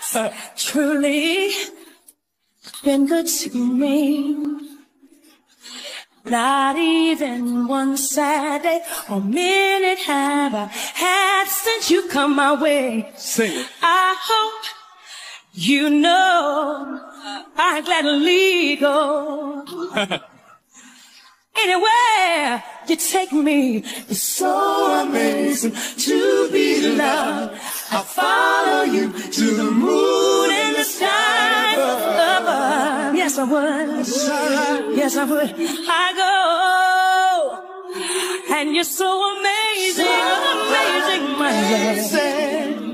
truly been good to me. Not even one sad day or minute have I had since you come my way. Sing it. I hope you know I gladly go. Anywhere you take me, it's so amazing to be loved. I follow you to the moon and the sky above. Yes, I would. Yes, I would. I go, and you're so amazing, amazing, my love.